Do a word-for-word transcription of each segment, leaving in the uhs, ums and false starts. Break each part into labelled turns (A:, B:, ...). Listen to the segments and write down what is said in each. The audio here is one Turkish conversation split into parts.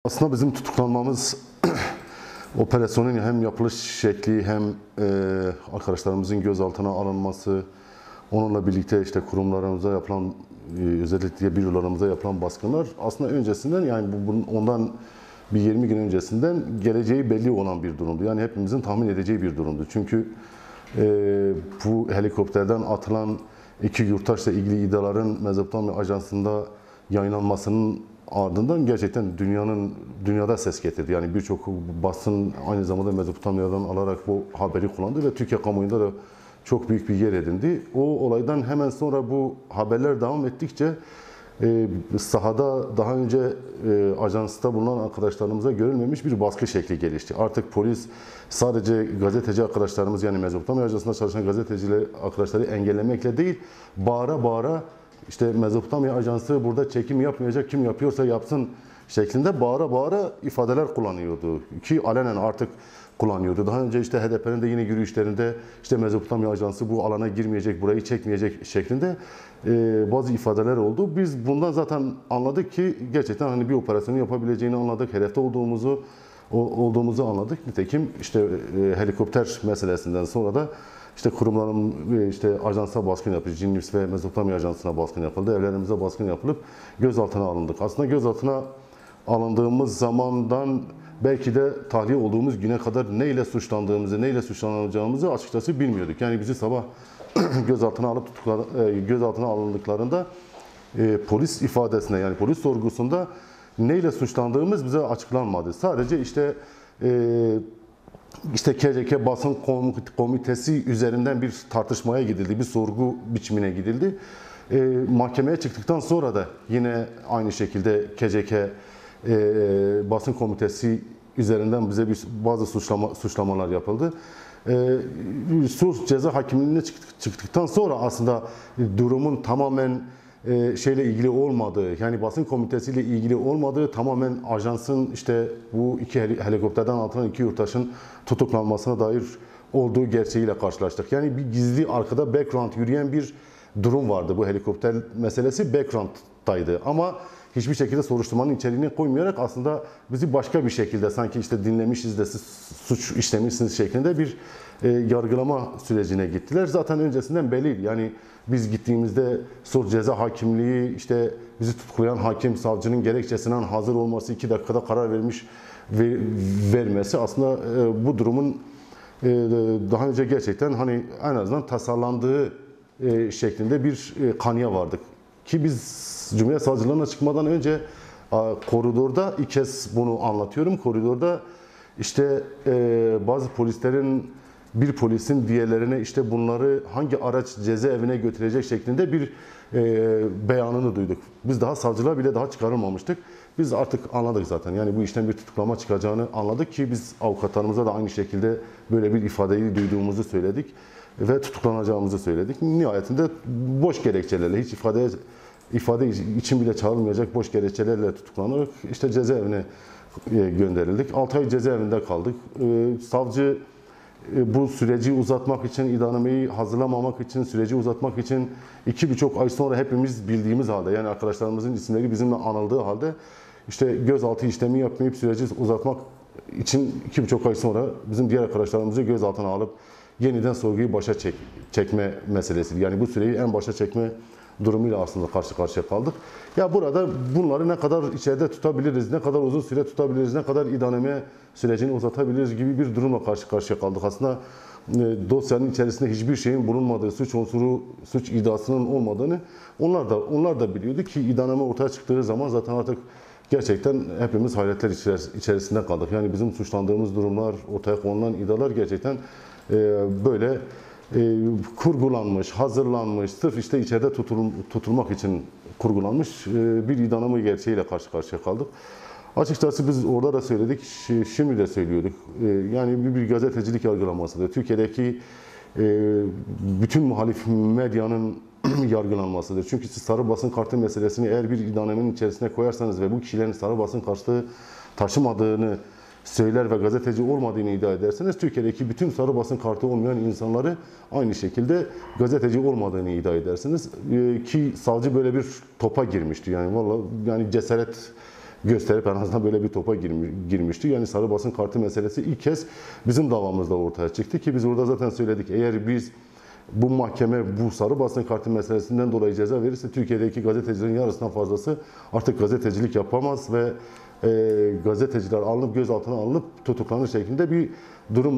A: Aslında bizim tutuklanmamız operasyonun hem yapılış şekli hem e, arkadaşlarımızın gözaltına alınması, onunla birlikte işte kurumlarımıza yapılan, e, özellikle bürolarımıza yapılan baskınlar aslında öncesinden, yani bu, bunun, ondan bir yirmi gün öncesinden geleceği belli olan bir durumdu. Yani hepimizin tahmin edeceği bir durumdu. Çünkü e, bu helikopterden atılan iki yurttaşla ilgili iddiaların Mezopotamya Ajansı'nda yayınlanmasının ardından gerçekten dünyanın dünyada ses getirdi. Yani birçok basın aynı zamanda Mezopotamya'dan alarak bu haberi kullandı ve Türkiye kamuoyunda da çok büyük bir yer edindi. O olaydan hemen sonra bu haberler devam ettikçe e, sahada daha önce e, ajansta bulunan arkadaşlarımıza görülmemiş bir baskı şekli gelişti. Artık polis sadece gazeteci arkadaşlarımız, yani Mezopotamya Ajansı'nda çalışan gazeteciler arkadaşları engellemekle değil, bağıra bağıra İşte Mezopotamya Ajansı burada çekim yapmayacak, kim yapıyorsa yapsın şeklinde bağıra bağıra ifadeler kullanıyordu. Ki alenen artık kullanıyordu. Daha önce işte H D P'nin de yine yürüyüşlerinde işte Mezopotamya Ajansı bu alana girmeyecek, burayı çekmeyecek şeklinde e, bazı ifadeler oldu. Biz bundan zaten anladık ki gerçekten hani bir operasyonu yapabileceğini anladık. Hedefte olduğumuzu olduğumuzu anladık. Nitekim işte e, helikopter meselesinden sonra da İşte kurumların işte ajansa baskın yapıldı. Cinnips ve Mezopotamya Ajansı'na baskın yapıldı. Evlerimize baskın yapılıp gözaltına alındık. Aslında gözaltına alındığımız zamandan belki de tahliye olduğumuz güne kadar neyle suçlandığımızı, neyle suçlanacağımızı açıkçası bilmiyorduk. Yani bizi sabah gözaltına alıp tutuklar, gözaltına alındıklarında e, polis ifadesine, yani polis sorgusunda neyle suçlandığımız bize açıklanmadı. Sadece işte e, İşte K C K basın komitesi üzerinden bir tartışmaya gidildi, bir sorgu biçimine gidildi. E, mahkemeye çıktıktan sonra da yine aynı şekilde K C K e, basın komitesi üzerinden bize bir, bazı suçlama, suçlamalar yapıldı. E, suç ceza hakimliğine çıktıktan sonra aslında durumun tamamen e, şeyle ilgili olmadığı, yani basın komitesiyle ilgili olmadığı, tamamen ajansın işte bu iki helikopterden atılan iki yurttaşın tutuklanmasına dair olduğu gerçeğiyle karşılaştık. Yani bir gizli arkada background yürüyen bir durum vardı. Bu helikopter meselesi background'taydı ama hiçbir şekilde soruşturmanın içeriğine koymayarak aslında bizi başka bir şekilde sanki işte dinlemişiz de siz suç işlemişsiniz şeklinde bir e, yargılama sürecine gittiler. Zaten öncesinden belli. Yani biz gittiğimizde suç ceza hakimliği, işte bizi tutuklayan hakim, savcının gerekçesinden hazır olması, iki dakikada karar vermiş ve vermesi aslında e, bu durumun e, daha önce gerçekten hani en azından tasarlandığı e, şeklinde bir e, kanıya vardık. Ki biz Cumhuriyet Savcılığına çıkmadan önce a, koridorda ilk kez bunu anlatıyorum. Koridorda işte e, bazı polislerin, bir polisin diğerlerine işte bunları hangi araç cezaevine götürecek şeklinde bir e, beyanını duyduk. Biz daha savcılığa bile daha çıkarılmamıştık. Biz artık anladık zaten. Yani bu işten bir tutuklama çıkacağını anladık ki biz avukatlarımıza da aynı şekilde böyle bir ifadeyi duyduğumuzu söyledik ve tutuklanacağımızı söyledik. Nihayetinde boş gerekçelerle, hiç ifade ifade için bile çağrılmayacak boş gerekçelerle tutuklanarak işte cezaevine gönderildik. altı ay cezaevinde kaldık. Savcı bu süreci uzatmak için, iddianameyi hazırlamamak için, süreci uzatmak için iki birçok ay sonra hepimiz bildiğimiz halde, yani arkadaşlarımızın isimleri bizimle anıldığı halde işte gözaltı işlemi yapmayıp süreci uzatmak için iki birçok ay sonra bizim diğer arkadaşlarımızı gözaltına alıp yeniden sorguyu başa çek, çekme meselesi. Yani bu süreyi en başa çekme durumuyla aslında karşı karşıya kaldık. Ya burada bunları ne kadar içeride tutabiliriz, ne kadar uzun süre tutabiliriz, ne kadar iddianame sürecini uzatabiliriz gibi bir durumla karşı karşıya kaldık. Aslında e, dosyanın içerisinde hiçbir şeyin bulunmadığı, suç unsuru, suç iddiasının olmadığını onlar da onlar da biliyordu ki iddianame ortaya çıktığı zaman zaten artık gerçekten hepimiz hayretler içerisinde kaldık. Yani bizim suçlandığımız durumlar, ortaya konulan iddialar gerçekten e, böyle E, kurgulanmış, hazırlanmış, sırf işte içeride tutul, tutulmak için kurgulanmış e, bir iddianame gerçeğiyle karşı karşıya kaldık. Açıkçası biz orada da söyledik, şimdi de söylüyorduk. E, yani bir, bir gazetecilik yargılanmasıdır. Türkiye'deki e, bütün muhalif medyanın yargılanmasıdır. Çünkü siz sarı basın kartı meselesini eğer bir iddianamenin içerisine koyarsanız ve bu kişilerin sarı basın kartı taşımadığını söyler ve gazeteci olmadığını iddia ederseniz Türkiye'deki bütün sarı basın kartı olmayan insanları aynı şekilde gazeteci olmadığını iddia edersiniz. Ee, ki savcı böyle bir topa girmişti. Yani vallahi yani cesaret gösterip en azından böyle bir topa girmişti. Yani sarı basın kartı meselesi ilk kez bizim davamızda ortaya çıktı ki biz orada zaten söyledik. Eğer biz bu mahkeme bu sarı basın kartı meselesinden dolayı ceza verirse Türkiye'deki gazetecilerin yarısından fazlası artık gazetecilik yapamaz ve e, gazeteciler alınıp gözaltına alınıp tutuklanır şeklinde bir durum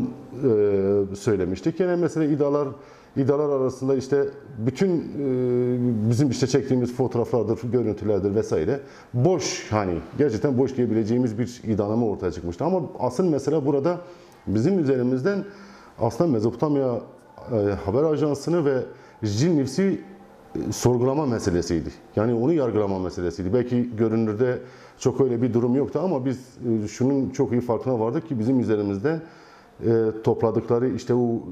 A: e, söylemiştik. Yine mesela iddialar iddialar arasında işte bütün e, bizim işte çektiğimiz fotoğraflardır, görüntülerdir vesaire boş, hani gerçekten boş diyebileceğimiz bir iddianame ortaya çıkmıştı. Ama asıl mesele burada bizim üzerimizden aslında Mezopotamya e, Haber Ajansı'nı ve Jilnivs'i e, sorgulama meselesiydi. Yani onu yargılama meselesiydi. Belki görünürde çok öyle bir durum yoktu ama biz e, şunun çok iyi farkına vardık ki bizim üzerimizden e, topladıkları işte o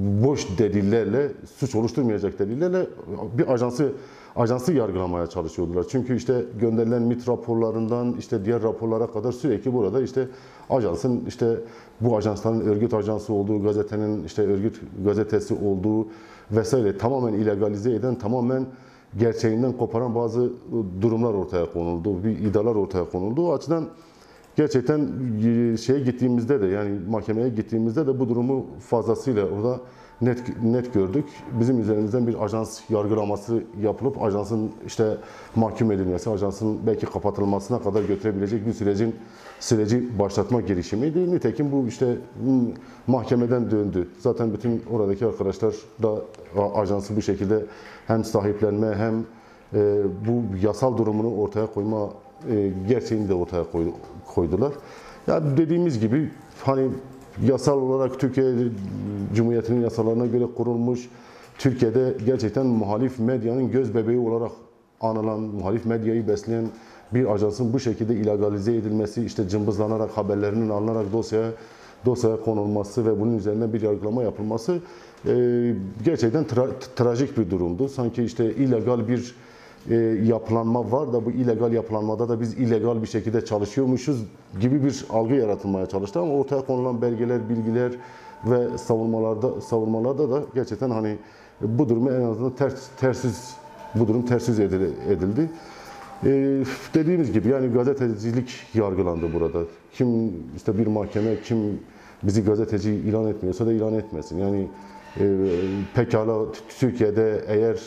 A: boş delillerle, suç oluşturmayacak delillerle bir ajansı ajansı yargılamaya çalışıyordular. Çünkü işte gönderilen MİT raporlarından işte diğer raporlara kadar sürekli burada işte ajansın işte bu ajansların örgüt ajansı olduğu, gazetenin işte örgüt gazetesi olduğu vesaire tamamen ilegalize eden, tamamen gerçeğinden koparan bazı durumlar ortaya konuldu, bir iddialar ortaya konuldu. O açıdan gerçekten şeye gittiğimizde de, yani mahkemeye gittiğimizde de bu durumu fazlasıyla orada net net gördük. Bizim üzerimizden bir ajans yargılaması yapılıp ajansın işte mahkum edilmesi, ajansın belki kapatılmasına kadar götürebilecek bir sürecin süreci başlatma girişimiydi. Nitekim bu işte mahkemeden döndü. Zaten bütün oradaki arkadaşlar da ajansı bu şekilde hem sahiplenme hem e, bu yasal durumunu ortaya koyma e, gerçeğini de ortaya koydu, koydular. Ya dediğimiz gibi hani yasal olarak Türkiye Cumhuriyeti'nin yasalarına göre kurulmuş, Türkiye'de gerçekten muhalif medyanın göz bebeği olarak anılan, muhalif medyayı besleyen bir ajansın bu şekilde ilegalize edilmesi, işte cımbızlanarak haberlerinin alınarak dosyaya dosyaya konulması ve bunun üzerine bir yargılama yapılması e, gerçekten tra trajik bir durumdu. Sanki işte illegal bir e, yapılanma var da bu illegal yapılanmada da biz illegal bir şekilde çalışıyormuşuz gibi bir algı yaratılmaya çalıştı ama ortaya konulan belgeler, bilgiler ve savunmalarda savunmalarda da gerçekten hani bu durumu en azından ters tersiz bu durum tersiz edildi. Ee, dediğimiz gibi yani gazetecilik yargılandı burada. Kim işte bir mahkeme kim bizi gazeteci ilan etmiyorsa da ilan etmesin. Yani e, pekala Türkiye'de eğer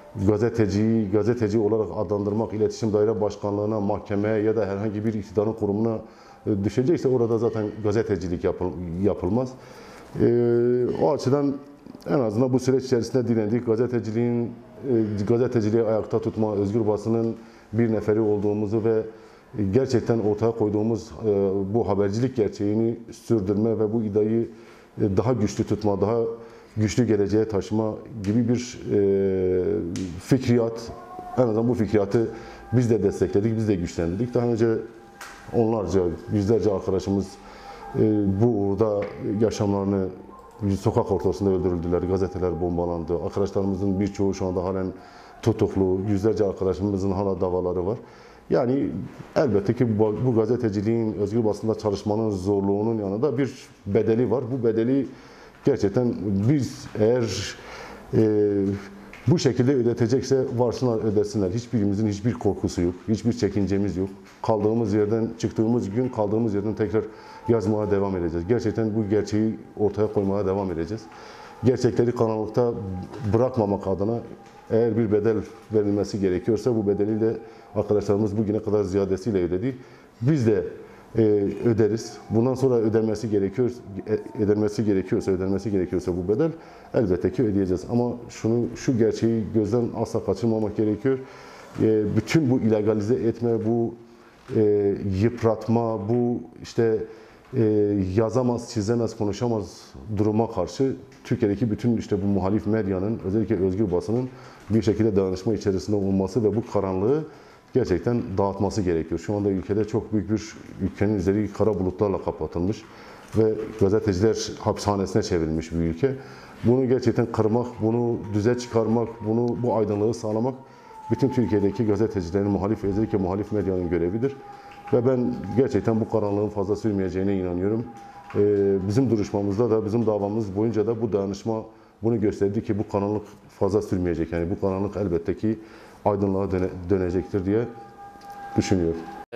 A: gazeteciyi gazeteci olarak adlandırmak iletişim daire başkanlığına, mahkemeye ya da herhangi bir iktidarın kurumuna e, düşecekse orada zaten gazetecilik yapıl, yapılmaz. E, o açıdan en azından bu süreç içerisinde direndik. Gazeteciliğin e, gazeteciliği ayakta tutma, özgür basının bir neferi olduğumuzu ve gerçekten ortaya koyduğumuz bu habercilik gerçeğini sürdürme ve bu iddiayı daha güçlü tutma, daha güçlü geleceğe taşıma gibi bir fikriyat, en azından bu fikriyatı biz de destekledik, biz de güçlendirdik. Daha önce onlarca, yüzlerce arkadaşımız bu uğurda yaşamlarını sokak ortasında öldürüldüler, gazeteler bombalandı. Arkadaşlarımızın birçoğu şu anda halen tutuklu, yüzlerce arkadaşımızın hala davaları var. Yani elbette ki bu, bu gazeteciliğin, özgür basında çalışmanın zorluğunun yanında bir bedeli var. Bu bedeli gerçekten biz eğer e, bu şekilde ödetecekse varsınlar ödesinler. Hiçbirimizin hiçbir korkusu yok, hiçbir çekincemiz yok. Kaldığımız yerden, çıktığımız gün kaldığımız yerden tekrar yazmaya devam edeceğiz. Gerçekten bu gerçeği ortaya koymaya devam edeceğiz. Gerçekleri karanlıkta bırakmamak adına eğer bir bedel verilmesi gerekiyorsa bu bedeli de arkadaşlarımız bugüne kadar ziyadesiyle ödedi. Biz de e, öderiz. Bundan sonra ödenmesi gerekiyor, ödenmesi gerekiyorsa, ödenmesi gerekiyorsa bu bedel elbette ki ödeyeceğiz. Ama şunu, şu gerçeği gözden asla kaçırmamak gerekiyor. E, bütün bu ilegalize etme, bu e, yıpratma, bu işte e, yazamaz, çizemez, konuşamaz duruma karşı Türkiye'deki bütün işte bu muhalif medyanın, özellikle özgür basının bir şekilde dayanışma içerisinde olması ve bu karanlığı gerçekten dağıtması gerekiyor. Şu anda ülkede çok büyük bir, ülkenin üzeri kara bulutlarla kapatılmış ve gazeteciler hapishanesine çevrilmiş bir ülke. Bunu gerçekten kırmak, bunu düze çıkarmak, bunu bu aydınlığı sağlamak bütün Türkiye'deki gazetecilerin, muhalif, özellikle muhalif medyanın görevidir. Ve ben gerçekten bu karanlığın fazla sürmeyeceğine inanıyorum. Bizim duruşmamızda da, bizim davamız boyunca da bu dayanışma bunu gösterdi ki bu karanlık fazla sürmeyecek. Yani bu karanlık elbette ki aydınlığa döne, dönecektir diye düşünüyorum.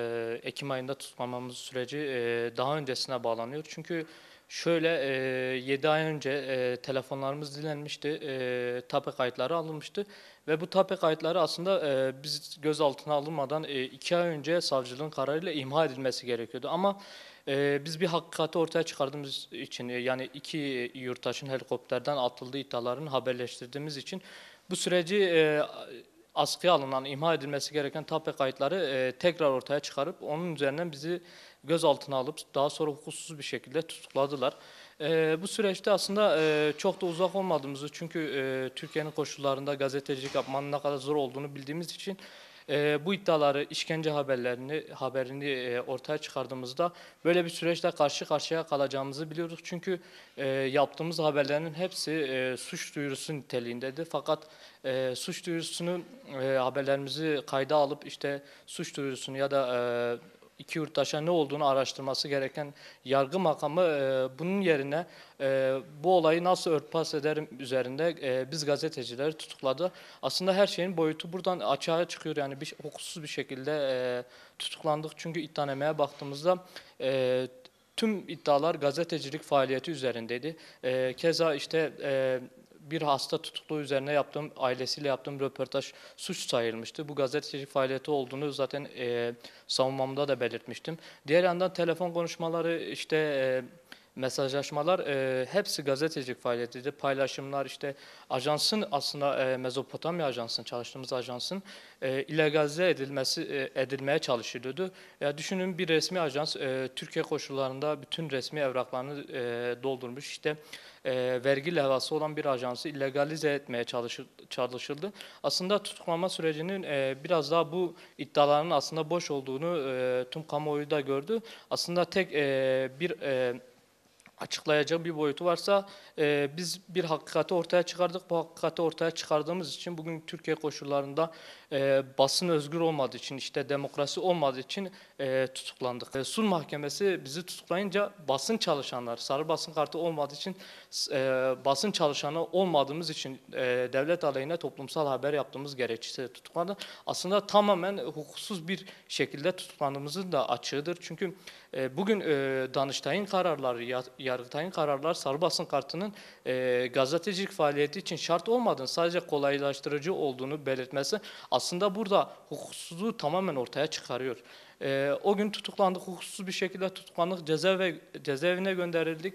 B: Ekim ayında tutuklanmamız süreci e, daha öncesine bağlanıyor. Çünkü şöyle e, yedi ay önce e, telefonlarımız dinlenmişti, e, tape kayıtları alınmıştı ve bu tape kayıtları aslında e, biz gözaltına alınmadan e, iki ay önce savcılığın kararıyla imha edilmesi gerekiyordu. Ama e, biz bir hakikati ortaya çıkardığımız için e, yani iki yurttaşın helikopterden atıldığı iddialarını haberleştirdiğimiz için bu süreci e, askıya alınan, imha edilmesi gereken tape kayıtları e, tekrar ortaya çıkarıp onun üzerinden bizi gözaltına alıp daha sonra hukuksuz bir şekilde tutukladılar. E, bu süreçte aslında e, çok da uzak olmadığımızı çünkü e, Türkiye'nin koşullarında gazetecilik yapmanın ne kadar zor olduğunu bildiğimiz için e, bu iddiaları, işkence haberlerini haberini e, ortaya çıkardığımızda böyle bir süreçle karşı karşıya kalacağımızı biliyoruz. Çünkü e, yaptığımız haberlerin hepsi e, suç duyurusu niteliğindeydi. Fakat e, suç duyurusunu e, haberlerimizi kayda alıp işte suç duyurusunu ya da e, iki yurttaşa ne olduğunu araştırması gereken yargı makamı e, bunun yerine e, bu olayı nasıl örtbas ederim üzerinde e, biz gazetecileri tutukladı. Aslında her şeyin boyutu buradan açığa çıkıyor. Yani bir hukuksuz bir şekilde e, tutuklandık. Çünkü iddianameye baktığımızda e, tüm iddialar gazetecilik faaliyeti üzerindeydi. E, keza işte e, bir hasta tutukluğu üzerine yaptığım, ailesiyle yaptığım röportaj suç sayılmıştı. Bu gazetecilik faaliyeti olduğunu zaten e, savunmamda da belirtmiştim. Diğer yandan telefon konuşmaları, işte e, mesajlaşmalar e, hepsi gazetecilik faaliyetiydi. Paylaşımlar, işte ajansın aslında e, Mezopotamya Ajansı'nın, çalıştığımız ajansın e, illegalize edilmesi e, edilmeye çalışılıyordu. Ya düşünün, bir resmi ajans e, Türkiye koşullarında bütün resmi evraklarını e, doldurmuş, işte e, vergi levhası olan bir ajansı illegalize etmeye çalışır, çalışıldı. Aslında tutuklama sürecinin e, biraz daha bu iddiaların aslında boş olduğunu e, tüm kamuoyu da gördü. Aslında tek e, bir e, açıklayacak bir boyutu varsa e, biz bir hakikati ortaya çıkardık. Bu hakikati ortaya çıkardığımız için bugün Türkiye koşullarında e, basın özgür olmadığı için, işte demokrasi olmadığı için e, tutuklandık. E, Sulh Mahkemesi bizi tutuklayınca basın çalışanlar, sarı basın kartı olmadığı için, e, basın çalışanı olmadığımız için e, devlet aleyhine toplumsal haber yaptığımız gerekçesiyle tutuklandı. Aslında tamamen hukuksuz bir şekilde tutuklandığımızın da açığıdır. Çünkü e, bugün e, Danıştay'ın kararları, ya, Yargıtay'ın kararları sarı basın kartının e, gazetecilik faaliyeti için şart olmadığını, sadece kolaylaştırıcı olduğunu belirtmesi aslında burada hukuksuzluğu tamamen ortaya çıkarıyor. E, o gün tutuklandık, hukuksuz bir şekilde tutuklandık, cezaevi, cezaevine gönderildik.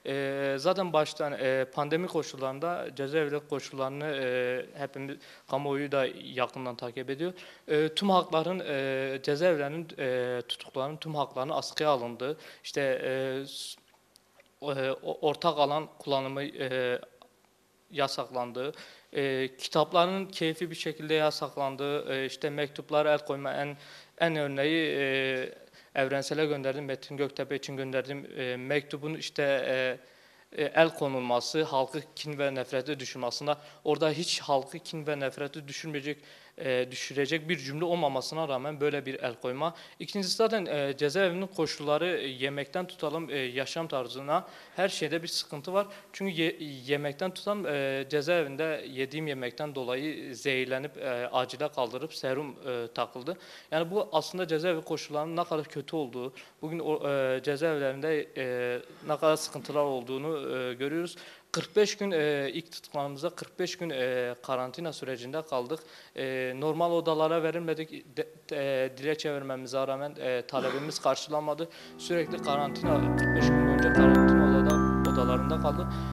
B: E, zaten baştan e, pandemi koşullarında cezaevi koşullarını e, hepimiz, kamuoyu da yakından takip ediyor. E, tüm hakların, e, cezaevlerinin e, tutuklarının tüm haklarını askıya alındı. İşte e, e, ortak alan kullanımı e, yasaklandı. E, kitapların keyfi bir şekilde yasaklandı. E, işte mektuplara el koyma en en örneği e, Evrensel'e gönderdim. Metin Göktepe için gönderdiğim e, mektubun işte e, e, el konulması, halkı kin ve nefrete düşürmesinde, orada hiç halkı kin ve nefrete düşürmeyecek, e, düşürecek bir cümle olmamasına rağmen böyle bir el koyma. İkincisi zaten e, cezaevinin koşulları, e, yemekten tutalım e, yaşam tarzına, her şeyde bir sıkıntı var. Çünkü ye, yemekten tutalım e, cezaevinde yediğim yemekten dolayı zehirlenip e, acile kaldırıp serum e, takıldı. Yani bu aslında cezaevi koşullarının ne kadar kötü olduğu, bugün o, e, cezaevlerinde e, ne kadar sıkıntılar olduğunu e, görüyoruz. kırk beş gün e, ilk tutuklanmamızda kırk beş gün e, karantina sürecinde kaldık. E, normal odalara verilmedik. De, e, dilekçe vermemize rağmen e, talebimiz karşılanmadı. Sürekli karantina, kırk beş gün boyunca karantina odada, odalarında kaldık.